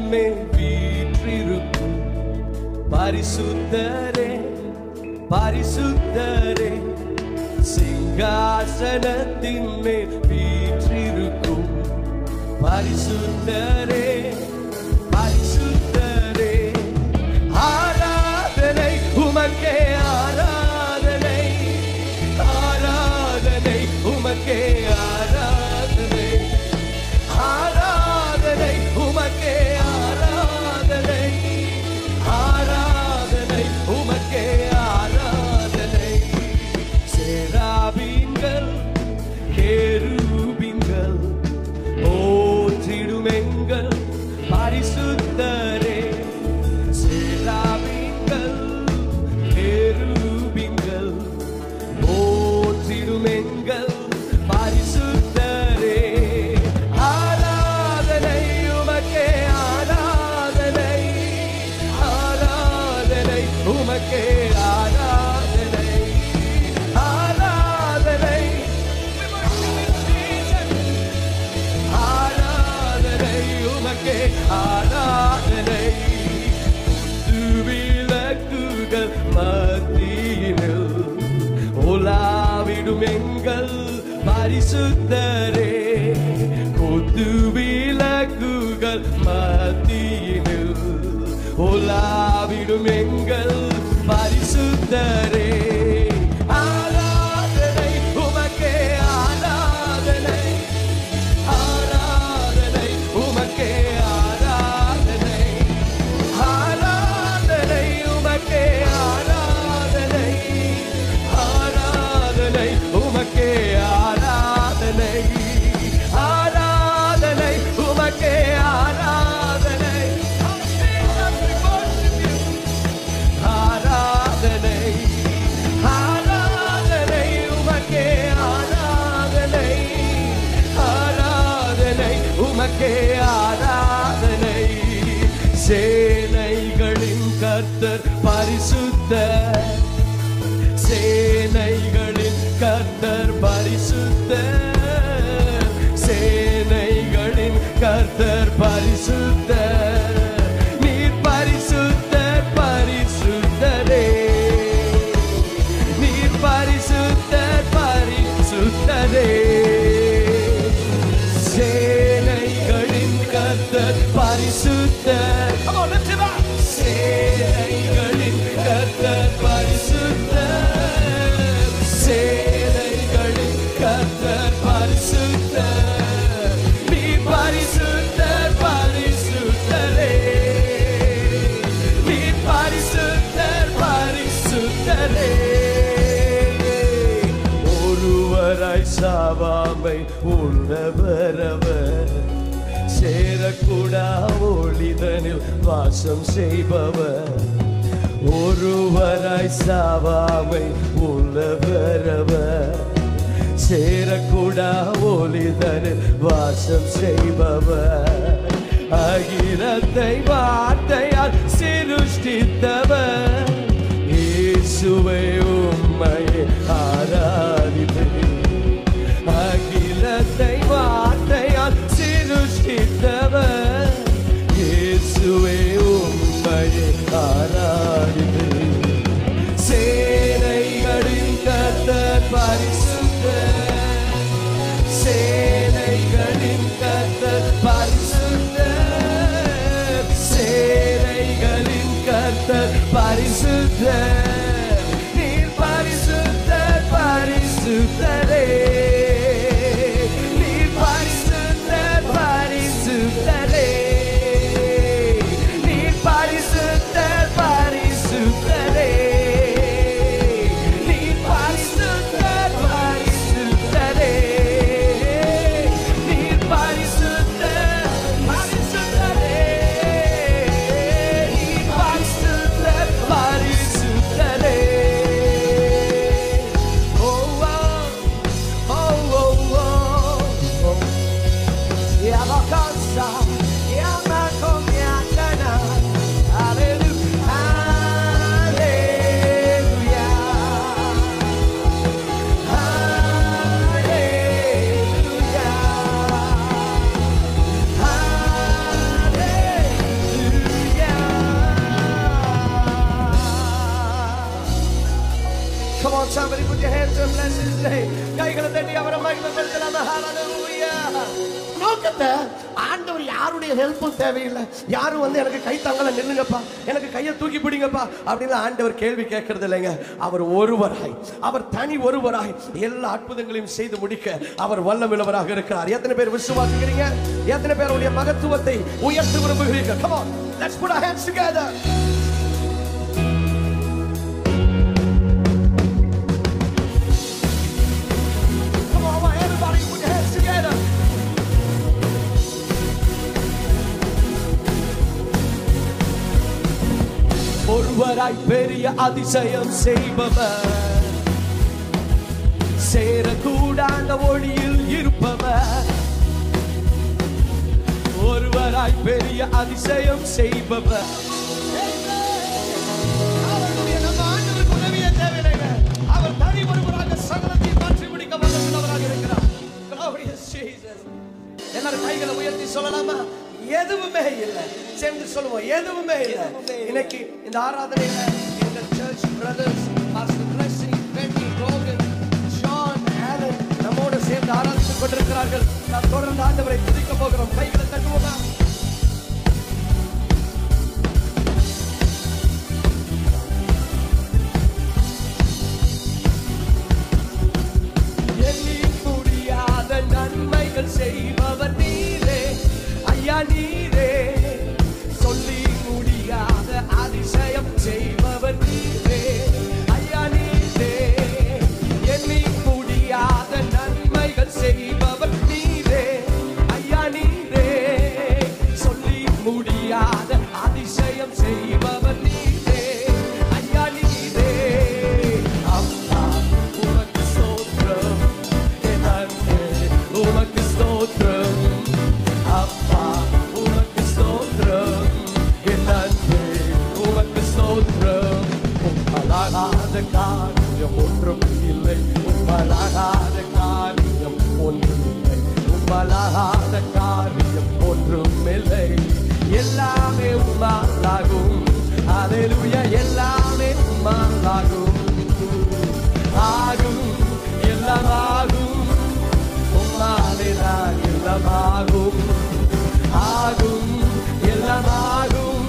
மேல் வீற்றிருக்கும் பரிசுத்தரே பரிசுத்தரே, சிங்காசனத்தின் மேல் வீற்றிருக்கும் பரிசுத்தரே பரிசுத்தரே, ஆராதனை உமக்கே ஆராதனை, ஆராதனை உமக்கே ஆராதனை, ஆராதனை உமக்கே ஆராதனை, ஆராதனை உமக்கே ஆராதனை. சேராபீன்கள் கேருபீன்கள் போற்றிடும் எங்கள் பரிசுத்தரே, சேராபீன்கள் கேருபீன்கள் போற்றிடும் எங்கள் பரிசுத்தரே, ஆராதனை உமக்கே ஆராதனை, ஆராதனை உமக்கே ஆராதனை, ஆராதனை ஆராதனை உமக்கே ஆராதனை. விளக்குகள் மத்தியினில் உலாவிடும் எங்கள் பரிசுத்தரே, கொத்து விளக்குகள் மத்தியினில் உலாவிடும் எங்கள் பரிசுத்தரே, ஆராதனை உமக்கே ஆராதனை, ஆராதனை உமக்கே ஆராதனை, ஆராதனை உமக்கே ஆராதனை, ஆராதனை உமக்கே ஆராதனை, ஆராதனை உமக்கே ஆராதனை, ஆராதனை, ஆராதனை உமக்கே ஆராதனை, ஆராதனை உமக்கே ஆராதனை. சேனைகளின் கர்த்தர் பரிசுத்தர், சேனைகளின் கர்த்தர் பரிசுத்தர், சேனைகளின் கர்த்தர் பரிசுத்தர், நீர் பரிசுத்தர் பரிசுத்தரே, நீர் பரிசுத்தர் பரிசுத்தரே, சேனைகளின் கர்த்தர் பரிசுத்தர், சேனைகளின் கர்த்தர் பரிசுத்தர், சேனைகளின் கர்த்தர் பரிசுத்தர், நீர் பரிசுத்தர் பரிசுத்தரே, நீர் பரிசுத்தர் பரிசுத்தரே, ஒருவராய் சாவாமை உள்ளவரவர், சேரக்கூடா ஒளிதனில் வாசம் செய்பவர், ஒருவராய் சாவாமை உள்ளவரவர், சேரக்கூடா ஒளிதனில் வாசம் செய்பவர், அகிலத்தை வார்த்தையால் சிருஷ்டித்தவர், இயேசுவே உம்மையே ஆராதிப்பேன், அகிலத்தை வார்த்தையால் சிருஷ்டித்தவர், இயேசுவே உம்மையே ஆராதிப்பேன். சேனைகளின் கர்த்தர் பரிசுத்தர், சேனைகளின் கர்த்தர் பரிசுத்தர், சேனைகளின் கர்த்தர் பரிசுத்தர், நீர் பரிசுத்தர் பரிசுத்தரே, நீர் பரிசுத்தர் பரிசுத்தரே, நீர் பரிசுத்தர் பரிசுத்தரே, நீர் பரிசுத்தர் பரிசுத்தரே, நீர் பரிசுத்தர் பரிசுத்தரே, நீர் பரிசுத்தர் பரிசுத்தரே. somebody put your hands and bless his name. கைகளை தட்டி அவரை மகிமைப்படுத்தலாமா? ஹalleluya. நோக்கத்தை ஆண்டவர் யாருடைய ஹெல்ப்பும் தேவையில்லை. யாரும் வந்து எனக்கு கை தாங்கல நில்லுங்கப்பா, எனக்கு கையை தூக்கி பிடிங்கப்பா அப்படின்னு ஆண்டவர் கேள்வி கேட்கறது இல்லைங்க. அவர் ஒருவராய், அவர் தனி ஒருவராய் எல்லா அற்புதங்களையும் செய்து முடிக்க அவர் வல்லமையுள்ளவராக இருக்கிறார். எத்தனை பேர் விசுவாசிக்கிறீங்க? எத்தனை பேர் அவருடைய மகத்துவத்தை உயர்த்த விரும்புகிறீர்கள்? Come on, let's put our hands together. Come on, everybody put your hands together. ஒருவராய் பெரிய அதிசயம் செய்பவர், சேரக்கூடாத ஒளியில் இருப்பவர். ஒருவராய் பெரிய அதிசயம் செய்பவர். நம்ம ஆண்டவருக்கு உதவியே தேவையில்லைங்க. அவர் தனி ஒருவராக சகலத்தை மாற்றி முடிக்க வல்லவராக இருக்கிறார். Glorious Jesus. எல்லாரும் கைகளை உயர்த்தி சொல்லலாமா? எதுவுமே இல்லை. சேர்ந்து சொல்லுவோம், எதுவுமே இல்லை. இன்னைக்கு இந்த ஆராதனையில எங்க சர்ச் பிரதர்ஸ் பாஸ்டர் பிளஸிங், பெட்டி, ரோகன், ஜான், ஆலன் நம்மோடு சேர்ந்து ஆராதித்துக் கொண்டிருக்கிறார்கள். நாம் தொடர்ந்து ஆண்டவரை துதிக்க போகிறோம். கைகளை தட்டுவோமா? எண்ணி முடியாத நன்மைகள் செய்பவர் நீரே ஐயா, நீரே. சொல்லி முடியாத அதிசயம் செய்பவர் நீரே ஐயா, நீரே. எண்ணி முடியாத நன்மைகள் செய்பவர் நீரே ஐயா, நீரே. சொல்லி முடியாத அதிசயம் செய்பவர் நீரே ஐயா, நீரே. அப்பா உமக்கு ஸ்தோத்திரம், என் அன்பே உமக்கு ஸ்தோத்திரம். அப்பா உமக்கு ஸ்தோத்திரம், என் அன்பே உமக்கு ஸ்தோத்திரம். உம்மலாகாத காரியம் ஒன்றும் இல்லை, உம்மலாகாத காரியம் ஒன்றும் இல்லை, உம்மலாகாத காரியம் ஒன்றும் இல்லை. எல்லாமே உம்மாலாகும். ஹல்லேலூயா. எல்லாமே உம்மாலாகும். ஆகும், எல்லாம் ஆகும். உம்மாலேதான் எல்லாம் ஆகும். ஆகும், எல்லாம் ஆகும்.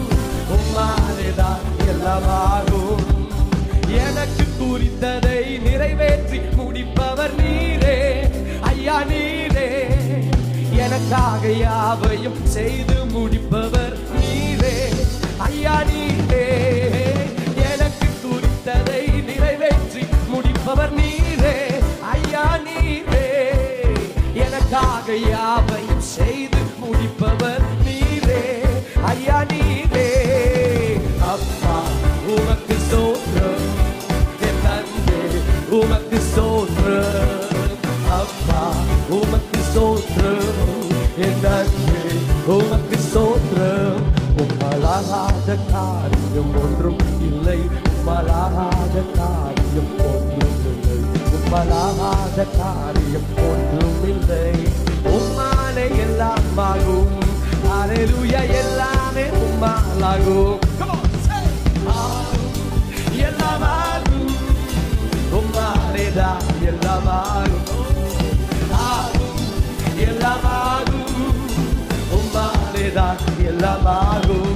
உம்மாலேதான் எல்லாம் ஆகும். எனக்கு குறித்ததை நிறைவேற்றி முடிப்பவர் நீரே ஐயா, நீரே. எனக்காக யாவையும் செய்து முடிப்பவர் நீரே ஐயா, நீரே. எனக்கு குறித்ததை நிறைவேற்றி முடிப்பவர் நீரே ஐயா, நீரே. எனக்காக யாவையும் செய்து முடிப்பவர் நீரே ஐயா, நீரே. அப்பா உமக்கு ஸ்தோத்திரம், என் அன்பே உமக்கு ஸ்தோத்திரம். அப்பா உமக்கு ஸ்தோத்திரம், என் அன்பே உமக்கு ஸ்தோத்திரம். உம்மலாகாத காரியம் ஒன்றும் இல்லை, உம்மலாகாத காரியம் ஒன்றும் இல்லை, உம்மலாகாத காரியம் ஒன்றும் இல்லை. உம்மாலே எல்லாம் ஆகும். ஹல்லேலூயா. எல்லாமே உம்மாலாகும். எல்லாம் ஆகும். உம்மாலேதான் எல்லாம் ஆகும். ஆகும், எல்லாம் ஆகும். உம்மாலேதான் எல்லாம் ஆகும்.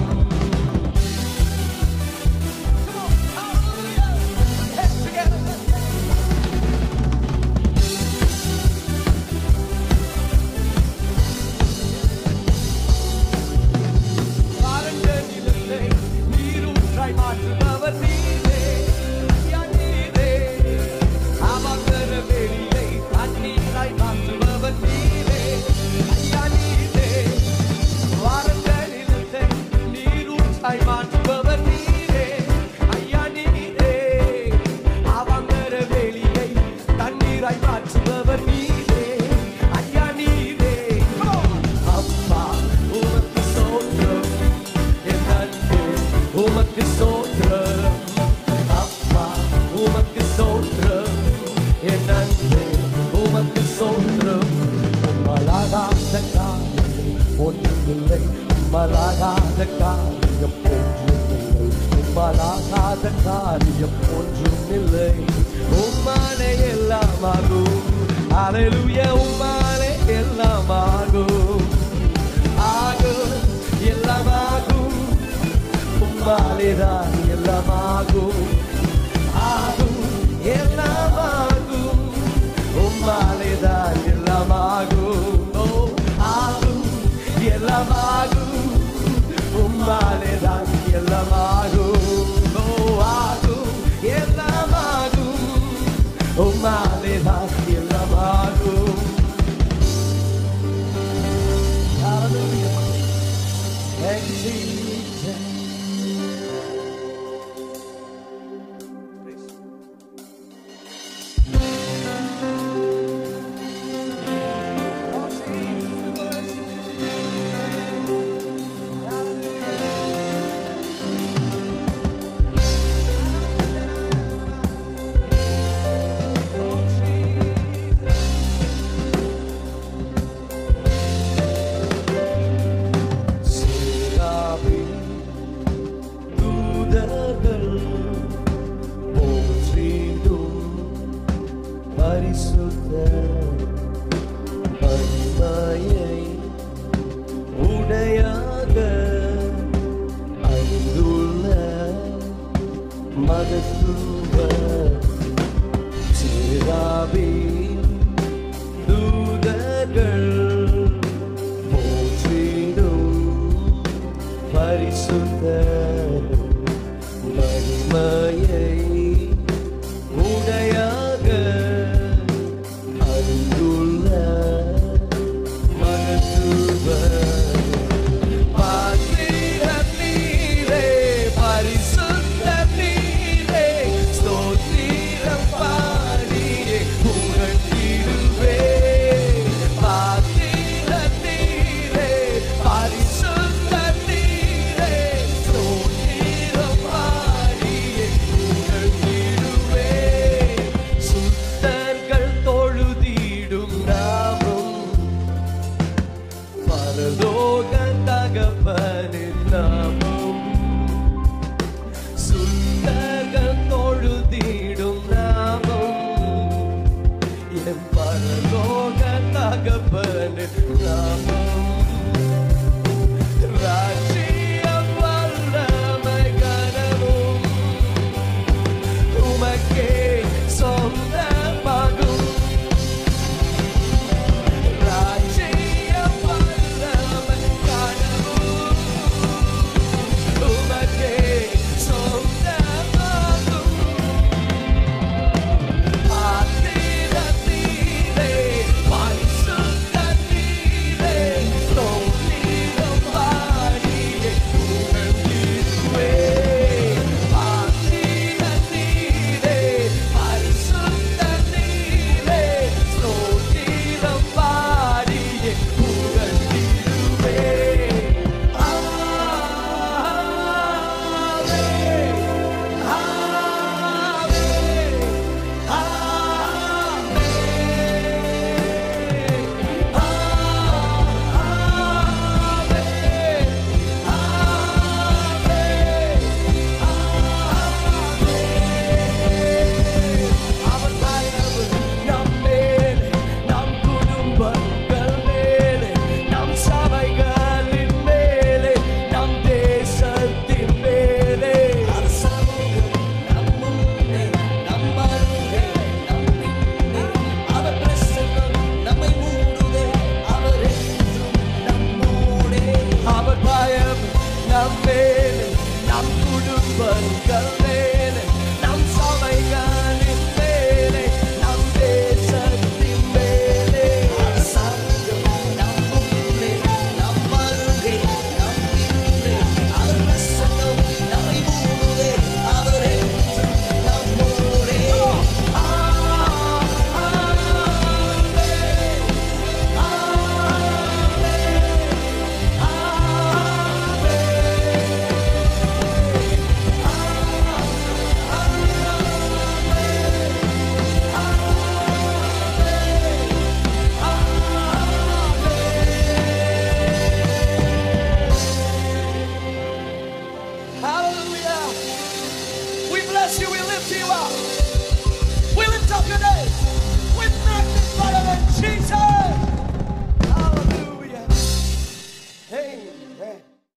மாற்றுபவர் நீரே ஐயா, நீரே. அவசர வெளியை தண்ணீராய் மாற்றுபவர் நீரே ஐயா, நீரே. வாரங்களிலிருந்து நீரூற்றாய் மாற்றுபவர் நீரே ஐயா, நீரே. அவசர வெளியை தண்ணீராய் மாற்றுபவர் நீரே ஐயா, நீரே. அப்பா உமக்கு ஸ்தோத்திரம், என் அன்பே உமக்கு ஸ்தோத்திரம். அப்பா உமக்கு ஸ்தோத்திரம், என் அன்பே உமக்கு ஸ்தோத்திரம். உம்மலாகாத காரியம் ஒன்றுமில்லை, உம்மலாகாத காரியம் ஒன்றுமில்லை, உம்மலாகாத காரியம் ஒன்றுமில்லை. உம்மாலே எல்லாமாகும். ஹalleluya, உம்மாலே எல்லாமாகும். ஆகும், எல்லாமாகும். உம்மாலே தான் எல்லாமாகும். ஆகும், எல்லாமாகும். உம்மாலே தான் எல்லாமாகும். ஓ, ஆகும், எல்லாமாகும். உம்மாலே தான் எல்லாமாகும். ஓ, ஆகும், எல்லாமாகும். உம்மாலே தான் எல்லாமாகும். Hallelujah. Thank you, Jesus. இருக்குது.